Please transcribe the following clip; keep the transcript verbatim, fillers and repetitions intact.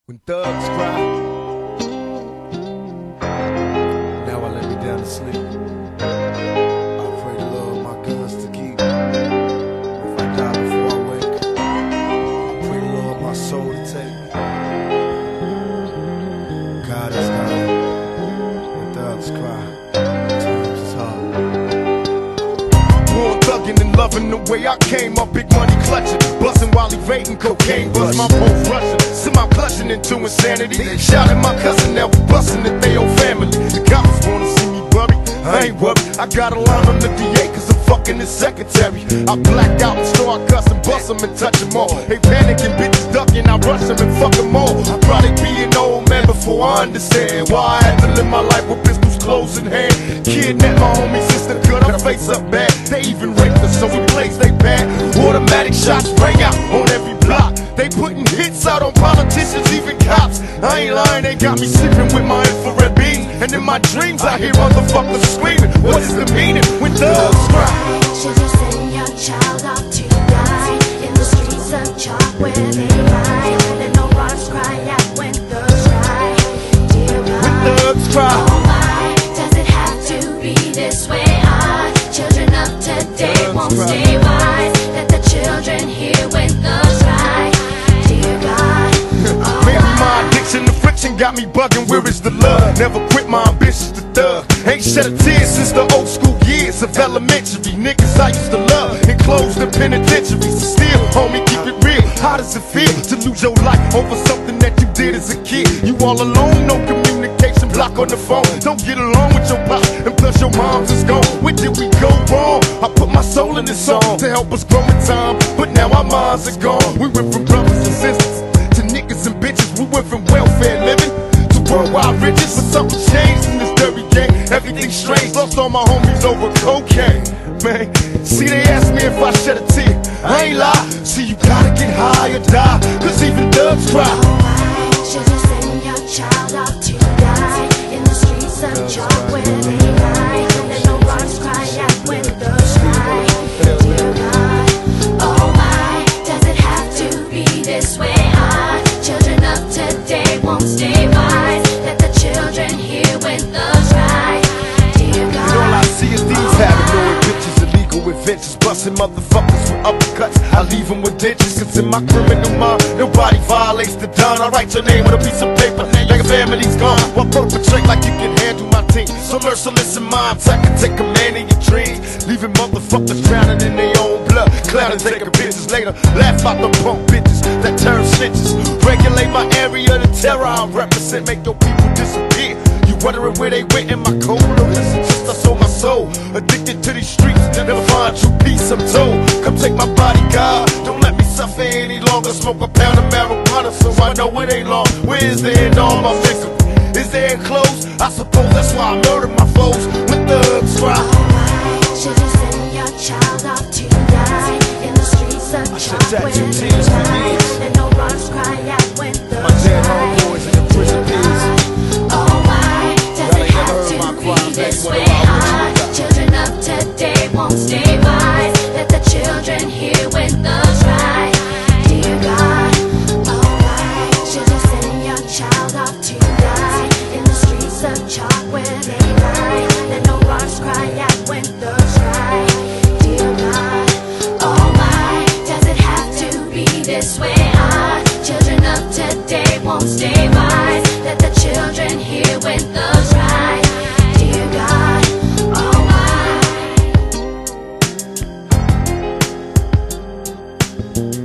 When thugs cry, now I lay me down to sleep. I pray the Lord my guns to keep. If I die before I wake, I pray the Lord my soul to take. God is God. When thugs cry, times is hard. Born thuggin' and loving the way I came up, big money clutching, bustin' while evading cocaine, bust my post rushing. Somehow clutching into insanity. Shouting my cousin, now we bustin' at they old family. The cops wanna see me worry, I ain't worried. I got a line on the D A cause I'm fucking his secretary. I black out and start cussing, bust them and touch them all. They panicking, bitches ducking, I rush them and fuck them all. I'd probably be an old man before I understand why I had to live my life with pistols close in hand. Kidnap my homie sister, cut her face up bad. They even raped her, so we blaze they bad. Automatic shots rang out on every block. They putting hits out on politicians, even cops. I ain't lying, they got me sleeping with my infrared beam. And in my dreams I hear motherfuckers screaming. What is the meaning when thugs cry? Should you send your child off to die in the streets of chalk where they lie? Let no rocks cry out when thugs cry. Dear God, when thugs cry. Oh my, does it have to be this way? Our children of today thugs won't cry. Stay wise. Let the children hear when thugs cry. Dear God, oh maybe my addiction to friction got me bugging. Where is the love? Never quit my ambitions to thug. Ain't shed a tear since the old school years of elementary. Niggas I used to love enclosed in penitentiaries. Still, homie, keep it real. How does it feel to lose your life over something that you did as a kid? You all alone, no communication, block on the phone. Don't get along with your pop, and plus your mom's is gone. Where did we go wrong? I put my soul in this song to help us grow in time, but now our minds are gone. We went from brothers and sisters to niggas and bitches. We went from welfare living to worldwide riches. But something changed in this dirty game. Everything's strange. Lost all my homies over cocaine. Man, see they asked me if I shed a tear. I ain't lie. See you gotta get high or die, cause even thugs cry. oh my, should you send your child off to die in the streets of chalk where they lie? Let no rocks cry out when thugs cry. Dear God, oh my, does it have to be this way? Our children of today won't stay wise. Let the children hear when thugs cry. Dear God, And all I see is these paranoid bitches, illegal adventures, busting motherfuckers with uppercuts. I leave them with ditches, cause in my criminal mind, nobody violates the dawn. I write your name on a piece of paper, like a family's gone. While perpetrate like you can handle my team. So merciless in minds, I can take command in your dreams. Leaving motherfuckers drowning in their own blood. Clowning, taking bitches later. Laugh out the punk bitches that turn snitches. Regulate my area, the terror I represent. Make your people disappear. You wondering where they went in my cold? No, listen, just I sold my soul. Addicted to these streets, never find true peace, I'm told. Come take my body, God. Don't let me suffer any longer. Smoke a pound of marijuana so I know it ain't long. Where is the end all my victims? Is there close? I suppose that's why I murder my foes. When thugs cry. oh my, should you send your child off to die in the streets of chalk shed where two they tears for lie? years. Let no rocks cry out when My thugs dead cry. homeboys in the prison pews. Oh my, does Y'all it ain't have never heard my to cry, be this baby. way? What about Our what you children of today won't stay wise. Let the children hear when thugs cry. Dear God, oh my, should you send your child off to die in the streets of chalk where they lie? Let no rocks cry out when thugs cry. Dear God, oh my, does it have to be this way? Our children of today won't stay wise. Let the children hear when thugs cry. Dear God, oh my.